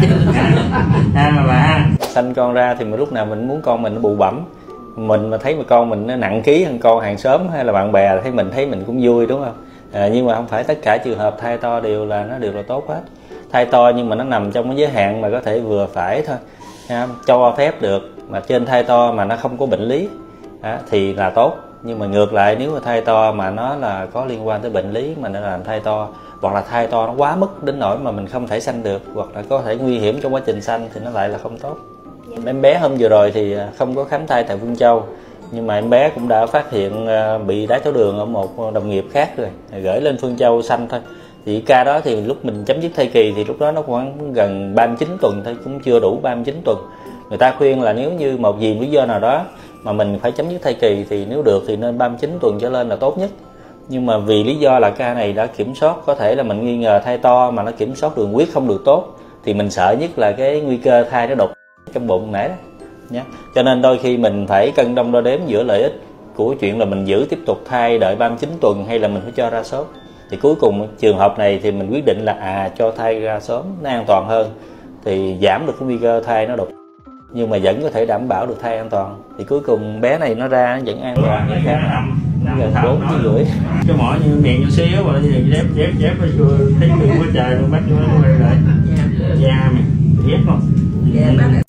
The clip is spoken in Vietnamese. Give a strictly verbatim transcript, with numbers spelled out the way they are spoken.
ha bà ha. Sanh con ra thì mình lúc nào mình muốn con mình nó bụ bẫm, mình mà thấy mà con mình nó nặng ký hơn con hàng xóm hay là bạn bè thấy mình thấy mình cũng vui, đúng không? À, nhưng mà không phải tất cả trường hợp thai to đều là nó đều là tốt hết. Thai to nhưng mà nó nằm trong cái giới hạn mà có thể vừa phải thôi, ha, cho phép được, mà trên thai to mà nó không có bệnh lý đó, thì là tốt. Nhưng mà ngược lại nếu mà thai to mà nó là có liên quan tới bệnh lý mà nó làm thai to, hoặc là thai to nó quá mức đến nỗi mà mình không thể sanh được, hoặc là có thể nguy hiểm trong quá trình sanh thì nó lại là không tốt. Em bé hôm vừa rồi thì không có khám thai tại Phương Châu, nhưng mà em bé cũng đã phát hiện bị đái tháo đường ở một đồng nghiệp khác rồi, gửi lên Phương Châu sanh thôi. Thì ca đó thì lúc mình chấm dứt thai kỳ thì lúc đó nó khoảng gần ba mươi chín tuần thôi, cũng chưa đủ ba mươi chín tuần. Người ta khuyên là nếu như một gì lý do nào đó mà mình phải chấm dứt thai kỳ thì nếu được thì nên ba mươi chín tuần trở lên là tốt nhất. Nhưng mà vì lý do là ca này đã kiểm soát, có thể là mình nghi ngờ thai to mà nó kiểm soát đường huyết không được tốt, thì mình sợ nhất là cái nguy cơ thai nó đột trong bụng nãy đó nhé. Cho nên đôi khi mình phải cân đong đo đếm giữa lợi ích của chuyện là mình giữ tiếp tục thai đợi ba mươi chín tuần hay là mình phải cho ra sớm. Thì cuối cùng trường hợp này thì mình quyết định là à cho thai ra sớm nó an toàn hơn, thì giảm được cái nguy cơ thai nó đột, nhưng mà vẫn có thể đảm bảo được thai an toàn. Thì cuối cùng bé này nó ra nó vẫn an toàn. Nó gần bốn ký rưỡi. Cái mỏ như miệng như xíu mà như dép dép dép nó chưa thấy người quá trời luôn, bắt nó quay lại da mày ghét không?